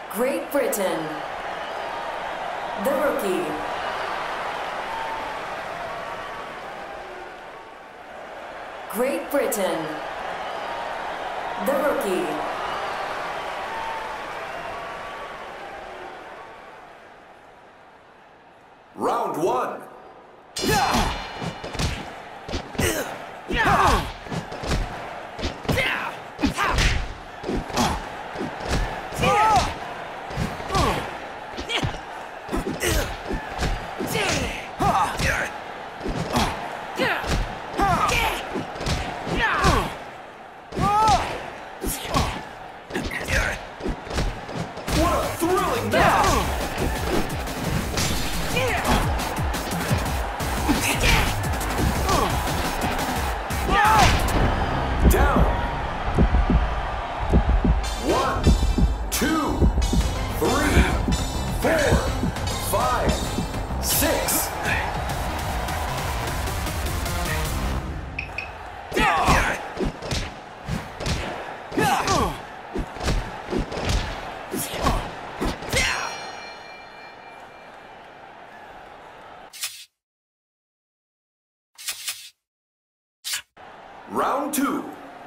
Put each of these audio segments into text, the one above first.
Great Britain. The rookie. Great Britain. The rookie. Round one. What a thrilling match! Down. 1, 2, 3, 4, 5, 6. Round two.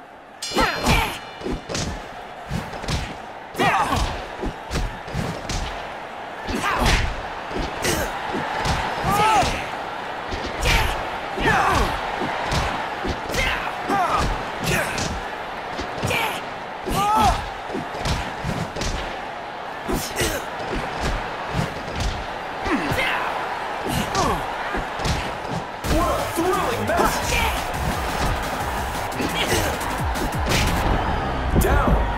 What a thrilling match! Down.